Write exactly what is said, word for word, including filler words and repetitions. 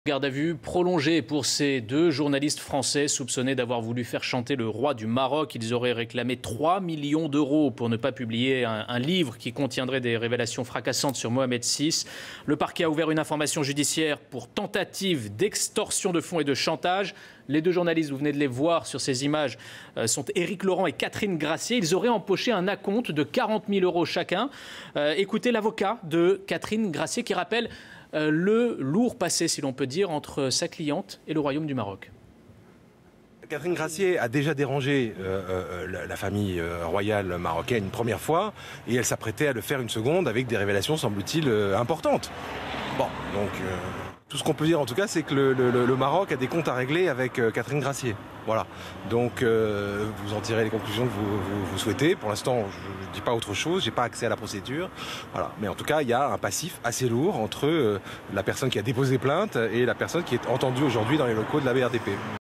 Garde à vue prolongée pour ces deux journalistes français soupçonnés d'avoir voulu faire chanter le roi du Maroc. Ils auraient réclamé trois millions d'euros pour ne pas publier un, un livre qui contiendrait des révélations fracassantes sur Mohamed six. Le parquet a ouvert une information judiciaire pour tentative d'extorsion de fonds et de chantage. Les deux journalistes, vous venez de les voir sur ces images, euh, sont Éric Laurent et Catherine Gracier. Ils auraient empoché un acompte de quarante mille euros chacun. Euh, écoutez l'avocat de Catherine Gracier qui rappelle Euh, le lourd passé, si l'on peut dire, entre sa cliente et le Royaume du Maroc. Catherine Gracier a déjà dérangé euh, euh, la, la famille euh, royale marocaine une première fois et elle s'apprêtait à le faire une seconde avec des révélations, semble-t-il, euh, importantes. Bon, donc euh, tout ce qu'on peut dire en tout cas, c'est que le, le, le Maroc a des comptes à régler avec euh, Catherine Gracier. Voilà, donc euh, vous en tirez les conclusions que vous, vous, vous souhaitez. Pour l'instant, je ne dis pas autre chose, j'ai pas accès à la procédure. Voilà, mais en tout cas, il y a un passif assez lourd entre euh, la personne qui a déposé plainte et la personne qui est entendue aujourd'hui dans les locaux de la B R D P.